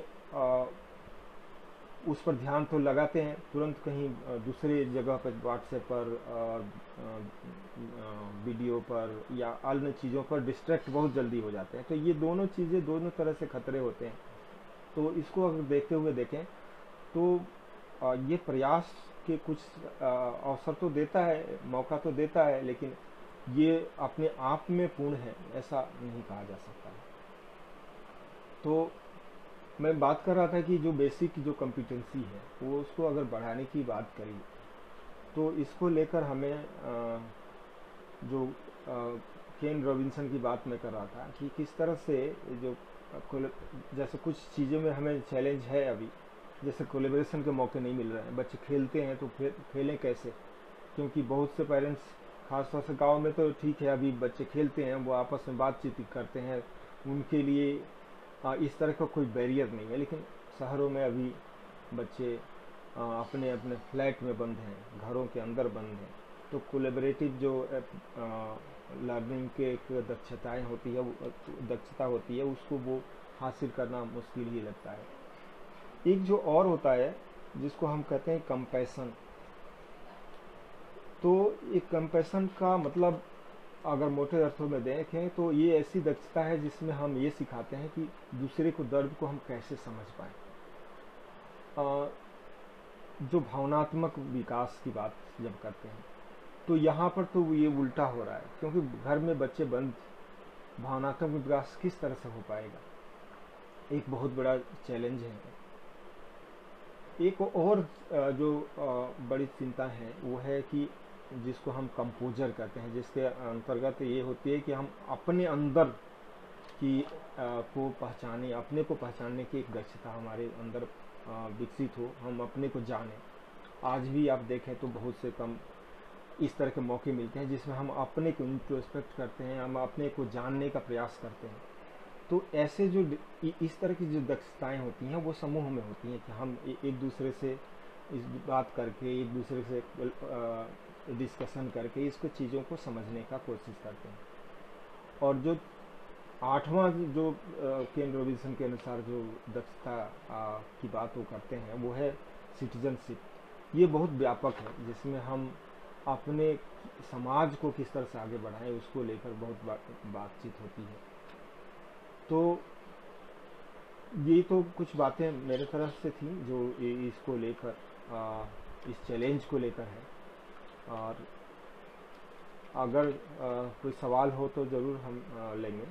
उस पर ध्यान तो लगाते हैं, तुरंत कहीं दूसरे जगह पर व्हाट्सएप पर, वीडियो पर या अन्य चीज़ों पर डिस्ट्रैक्ट बहुत जल्दी हो जाते हैं। तो ये दोनों चीज़ें दोनों तरह से खतरे होते हैं। तो इसको अगर देखते हुए देखें तो ये प्रयास के कुछ अवसर तो देता है, मौका तो देता है, लेकिन ये अपने आप में पूर्ण है ऐसा नहीं कहा जा सकता है। तो मैं बात कर रहा था कि जो बेसिक जो कॉम्पिटेंसी है वो उसको अगर बढ़ाने की बात करी तो इसको लेकर हमें जो केन रॉबिन्सन की बात मैं कर रहा था कि किस तरह से जो जैसे कुछ चीज़ों में हमें चैलेंज है अभी, जैसे कोलैबोरेशन के मौके नहीं मिल रहे हैं, बच्चे खेलते हैं तो खेलें कैसे, क्योंकि बहुत से पेरेंट्स खासतौर से गांव में तो ठीक है, अभी बच्चे खेलते हैं, वो आपस में बातचीत करते हैं, उनके लिए इस तरह का कोई बैरियर नहीं है। लेकिन शहरों में अभी बच्चे अपने अपने फ्लैट में बंद हैं, घरों के अंदर बंद हैं, तो कोलैबोरेटिव जो लर्निंग के एक दक्षता होती है उसको वो हासिल करना मुश्किल ही लगता है। एक जो और होता है जिसको हम कहते हैं कंपैशन। तो एक कंपैशन का मतलब अगर मोटे अर्थों में देखें तो ये ऐसी दक्षता है जिसमें हम ये सिखाते हैं कि दूसरे को दर्द को हम कैसे समझ पाए। जो भावनात्मक विकास की बात जब करते हैं तो यहाँ पर तो ये उल्टा हो रहा है, क्योंकि घर में बच्चे बंद, भावनात्मक विकास किस तरह से हो पाएगा, एक बहुत बड़ा चैलेंज है। एक और जो बड़ी चिंता है वो है कि जिसको हम कंपोजर कहते हैं, जिसके अंतर्गत ये होती है कि हम अपने अंदर की को पहचाने, अपने को पहचानने की एक दक्षता हमारे अंदर विकसित हो, हम अपने को जाने। आज भी आप देखें तो बहुत से कम इस तरह के मौके मिलते हैं जिसमें हम अपने को इंट्रोस्पेक्ट करते हैं, हम अपने को जानने का प्रयास करते हैं। तो ऐसे जो इस तरह की जो दक्षताएं होती हैं वो समूह में होती हैं कि हम एक दूसरे से इस बात करके, एक दूसरे से डिस्कशन करके इसको चीज़ों को समझने का कोशिश करते हैं। और जो आठवां जो केन रॉबिन्सन के अनुसार जो दक्षता की बात वो करते हैं वो है सिटीजनशिप। ये बहुत व्यापक है, जिसमें हम अपने समाज को किस तरह से आगे बढ़ाएं उसको लेकर बहुत बातचीत होती है। तो ये तो कुछ बातें मेरे तरफ से थी जो इसको लेकर, इस चैलेंज को लेकर है। और अगर कोई सवाल हो तो ज़रूर हम लेंगे।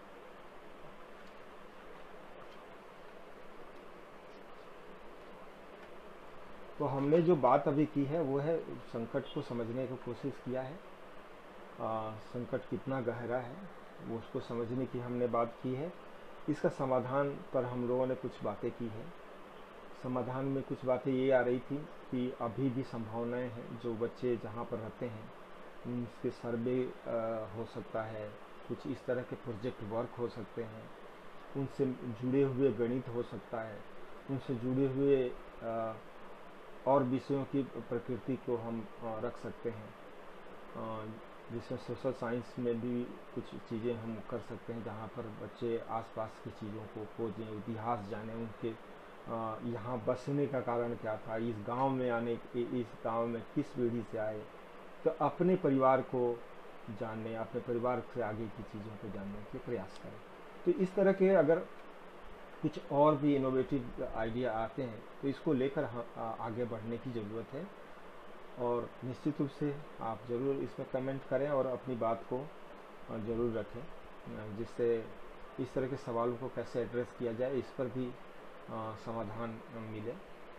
तो हमने जो बात अभी की है वो है संकट को समझने की कोशिश किया है। संकट कितना गहरा है वो उसको समझने की हमने बात की है। इसका समाधान पर हम लोगों ने कुछ बातें की है। समाधान में कुछ बातें ये आ रही थी कि अभी भी संभावनाएं हैं, जो बच्चे जहाँ पर रहते हैं उनके सर्वे हो सकता है, कुछ इस तरह के प्रोजेक्ट वर्क हो सकते हैं, उनसे जुड़े हुए गणित हो सकता है, उनसे जुड़े हुए और विषयों की प्रकृति को हम रख सकते हैं, जिसमें सोशल साइंस में भी कुछ चीज़ें हम कर सकते हैं जहाँ पर बच्चे आसपास की चीज़ों को खोजें, इतिहास जानें, उनके यहाँ बसने का कारण क्या था, इस गांव में आने, इस गांव में किस पीढ़ी से आए, तो अपने परिवार को जानने, अपने परिवार से आगे की चीज़ों को जानने के प्रयास करें। तो इस तरह के अगर कुछ और भी इनोवेटिव आइडिया आते हैं तो इसको लेकर आगे बढ़ने की ज़रूरत है। और निश्चित रूप से आप ज़रूर इसमें कमेंट करें और अपनी बात को ज़रूर रखें, जिससे इस तरह के सवालों को कैसे एड्रेस किया जाए इस पर भी समाधान मिले।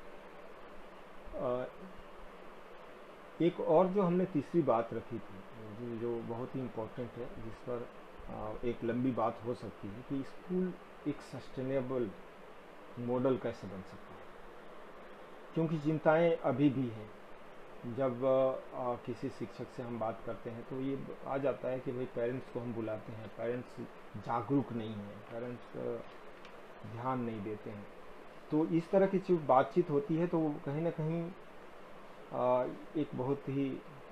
एक और जो हमने तीसरी बात रखी थी जो बहुत ही इम्पोर्टेंट है, जिस पर एक लंबी बात हो सकती है कि स्कूल एक सस्टेनेबल मॉडल कैसे बन सकता है, क्योंकि चिंताएं अभी भी हैं। जब किसी शिक्षक से हम बात करते हैं तो ये आ जाता है कि भाई पेरेंट्स को हम बुलाते हैं, पेरेंट्स जागरूक नहीं हैं, पेरेंट्स ध्यान नहीं देते हैं। तो इस तरह की जो बातचीत होती है तो कहीं ना कहीं एक बहुत ही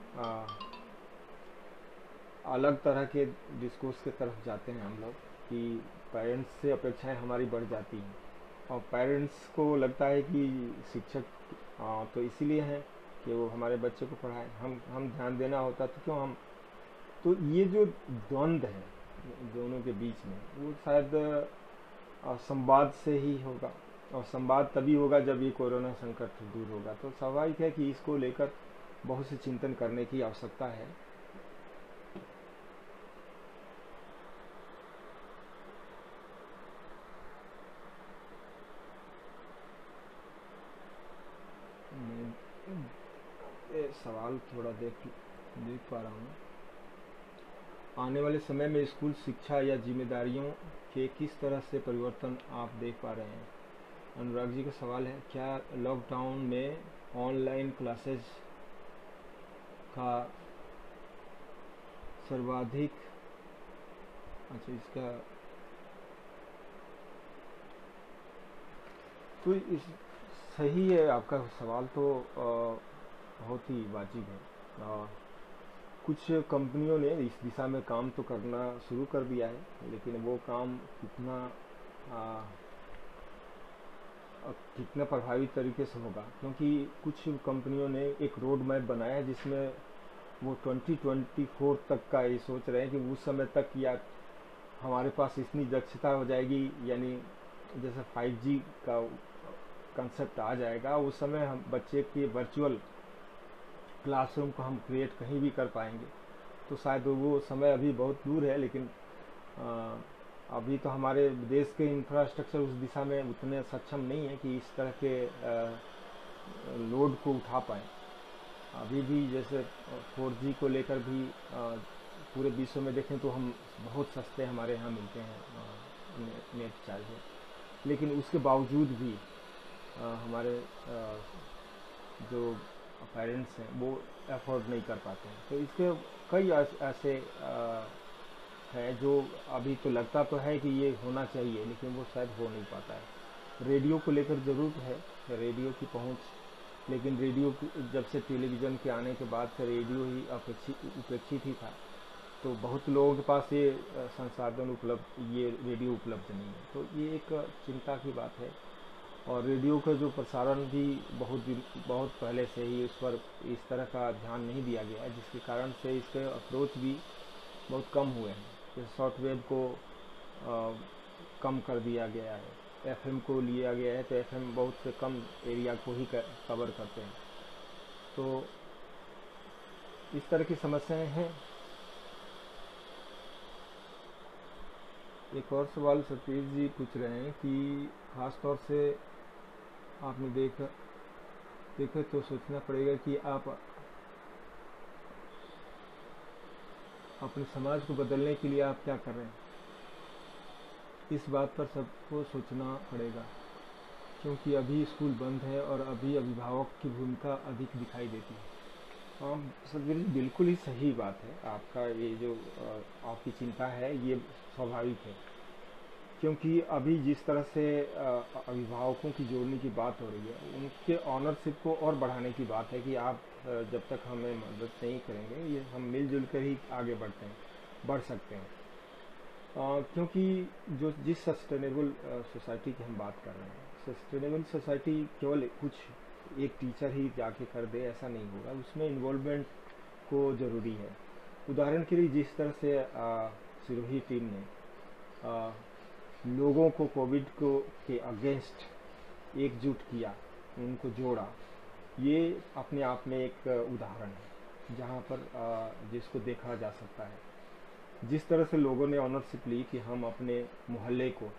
अलग तरह के डिस्कोर्स की तरफ जाते हैं हम लोग कि पेरेंट्स से अपेक्षाएं हमारी बढ़ जाती हैं, और पेरेंट्स को लगता है कि शिक्षक तो इसीलिए हैं कि वो हमारे बच्चे को पढ़ाएं, हम ध्यान देना होता तो क्यों हम। तो ये जो द्वंद्व है दोनों के बीच में वो शायद संवाद से ही होगा, और संवाद तभी होगा जब ये कोरोना संकट दूर होगा। तो स्वाभाविक है कि इसको लेकर बहुत से चिंतन करने की आवश्यकता है। सवाल थोड़ा देख पा रहा हूँ। आने वाले समय में स्कूल शिक्षा या जिम्मेदारियों के किस तरह से परिवर्तन आप देख पा रहे हैं? अनुराग जी का सवाल है, क्या लॉकडाउन में ऑनलाइन क्लासेज का सर्वाधिक, अच्छा इसका तो इस सही है आपका सवाल, तो बहुत ही वाजिब है। कुछ कंपनियों ने इस दिशा में काम तो करना शुरू कर दिया है, लेकिन वो काम कितना कितना प्रभावी तरीके से होगा, क्योंकि कुछ कंपनियों ने एक रोड मैप बनाया है जिसमें वो 2024 तक का ये सोच रहे हैं कि उस समय तक या हमारे पास इतनी दक्षता हो जाएगी, यानी जैसे 5G का कंसेप्ट आ जाएगा, उस समय हम बच्चे के वर्चुअल क्लासरूम को हम क्रिएट कहीं भी कर पाएंगे। तो शायद वो समय अभी बहुत दूर है, लेकिन अभी तो हमारे देश के इंफ्रास्ट्रक्चर उस दिशा में उतने सक्षम नहीं है कि इस तरह के लोड को उठा पाए। अभी भी जैसे 4G को लेकर भी पूरे विश्व में देखें तो हम बहुत सस्ते हमारे यहाँ मिलते हैं नेट चार्ज, लेकिन उसके बावजूद भी हमारे जो पेरेंट्स हैं वो अफोर्ड नहीं कर पाते हैं। तो इसके कई ऐसे है जो अभी तो लगता तो है कि ये होना चाहिए, लेकिन वो शायद हो नहीं पाता है। रेडियो को लेकर ज़रूर है, रेडियो की पहुंच, लेकिन रेडियो जब से टेलीविज़न के आने के बाद से रेडियो ही उपेक्षित ही था। तो बहुत लोगों के पास ये संसाधन उपलब्ध, ये रेडियो उपलब्ध नहीं है। तो ये एक चिंता की बात है। और रेडियो का जो प्रसारण भी बहुत पहले से ही उस पर इस तरह का ध्यान नहीं दिया गया है, जिसके कारण से इसके अप्रोच भी बहुत कम हुए हैं। जैसे शॉर्टवेव को कम कर दिया गया है, FM को लिया गया है, तो FM बहुत से कम एरिया को ही कवर करते हैं। तो इस तरह की समस्याएं हैं। एक और सवाल सतीश जी पूछ रहे हैं कि खास तौर से आपने देखे तो सोचना पड़ेगा कि आप अपने समाज को बदलने के लिए आप क्या कर रहे हैं। इस बात पर सबको सोचना पड़ेगा, क्योंकि अभी स्कूल बंद है और अभी अभिभावक की भूमिका अधिक दिखाई देती है। हाँ सदगुरु जी, बिल्कुल ही सही बात है आपका। ये जो आपकी चिंता है ये स्वाभाविक है, क्योंकि अभी जिस तरह से अभिभावकों की जोड़ने की बात हो रही है, उनके ऑनरशिप को और बढ़ाने की बात है कि आप जब तक हमें मदद नहीं करेंगे, ये हम मिलजुल कर ही आगे बढ़ सकते हैं। क्योंकि जिस सस्टेनेबल सोसाइटी की हम बात कर रहे हैं, सस्टेनेबल सोसाइटी केवल कुछ एक टीचर ही जाके कर दे ऐसा नहीं होगा, उसमें इन्वॉल्वमेंट को ज़रूरी है। उदाहरण के लिए जिस तरह से सिरोही टीम ने लोगों को कोविड के अगेंस्ट एकजुट किया, उनको जोड़ा, ये अपने आप में एक उदाहरण है जहाँ पर जिसको देखा जा सकता है। जिस तरह से लोगों ने ऑनरशिप ली कि हम अपने मोहल्ले को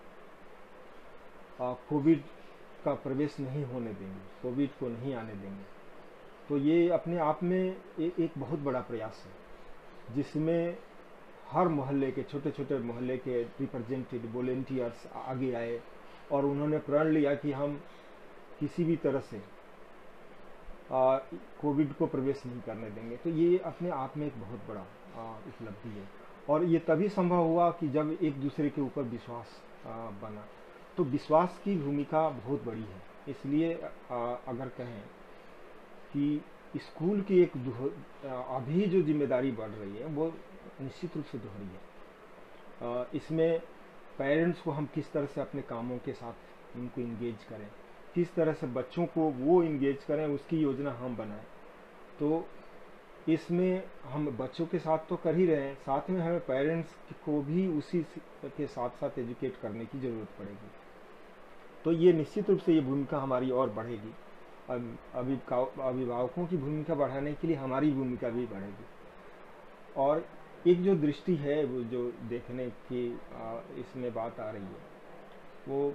कोविड का प्रवेश नहीं होने देंगे, कोविड को नहीं आने देंगे, तो ये अपने आप में एक बहुत बड़ा प्रयास है, जिसमें हर मोहल्ले के छोटे छोटे मोहल्ले के रिप्रेजेंटेटिव वॉलेंटियर्स आगे आए और उन्होंने प्रण लिया कि हम किसी भी तरह से कोविड को प्रवेश नहीं करने देंगे। तो ये अपने आप में एक बहुत बड़ा उपलब्धि है, और ये तभी संभव हुआ कि जब एक दूसरे के ऊपर विश्वास बना। तो विश्वास की भूमिका बहुत बड़ी है। इसलिए अगर कहें कि स्कूल की एक अभी जो जिम्मेदारी बढ़ रही है वो निश्चित रूप से दोहरी है। इसमें पेरेंट्स को हम किस तरह से अपने कामों के साथ उनको इंगेज करें, किस तरह से बच्चों को वो इंगेज करें, उसकी योजना हम बनाएं। तो इसमें हम बच्चों के साथ तो कर ही रहे हैं, साथ में हमें पेरेंट्स को भी उसी के साथ साथ एजुकेट करने की ज़रूरत पड़ेगी। तो ये निश्चित रूप से ये भूमिका हमारी और बढ़ेगी। अभिभावकों की भूमिका बढ़ाने के लिए हमारी भूमिका भी बढ़ेगी। और एक जो दृष्टि है वो जो देखने की इसमें बात आ रही है, वो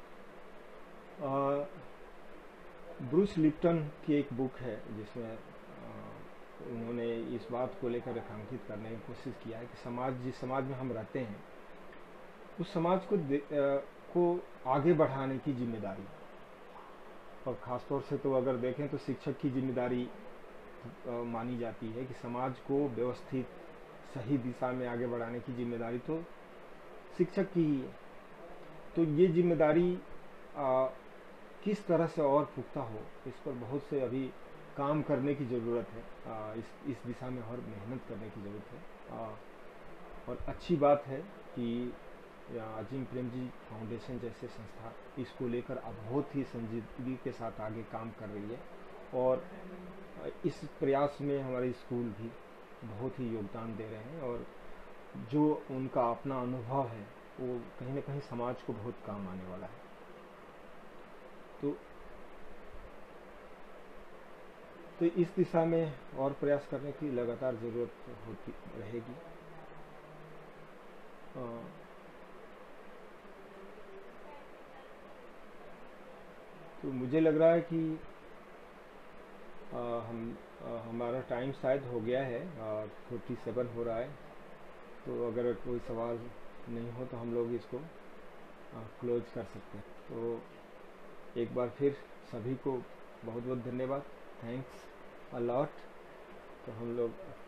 ब्रूस लिप्टन की एक बुक है जिसमें उन्होंने इस बात को लेकर रेखांकित करने की कोशिश किया है कि जिस समाज में हम रहते हैं उस समाज को आगे बढ़ाने की जिम्मेदारी, और ख़ासतौर से तो अगर देखें तो शिक्षक की जिम्मेदारी मानी जाती है कि समाज को व्यवस्थित सही दिशा में आगे बढ़ाने की जिम्मेदारी तो शिक्षक की ही है। तो ये जिम्मेदारी किस तरह से और पुख्ता हो, इस पर बहुत से अभी काम करने की ज़रूरत है। इस दिशा में और मेहनत करने की ज़रूरत है। और अच्छी बात है कि या अजीम प्रेमजी फाउंडेशन जैसे संस्था इसको लेकर अब बहुत ही संजीदगी के साथ आगे काम कर रही है, और इस प्रयास में हमारे स्कूल भी बहुत ही योगदान दे रहे हैं, और जो उनका अपना अनुभव है वो कहीं ना कहीं समाज को बहुत काम आने वाला है। तो इस दिशा में और प्रयास करने की लगातार ज़रूरत होती रहेगी। तो मुझे लग रहा है कि हमारा टाइम शायद हो गया है, 47 हो रहा है। तो अगर कोई सवाल नहीं हो तो हम लोग इसको क्लोज कर सकते हैं। तो एक बार फिर सभी को बहुत बहुत धन्यवाद, थैंक्स अ लॉट। तो हम लोग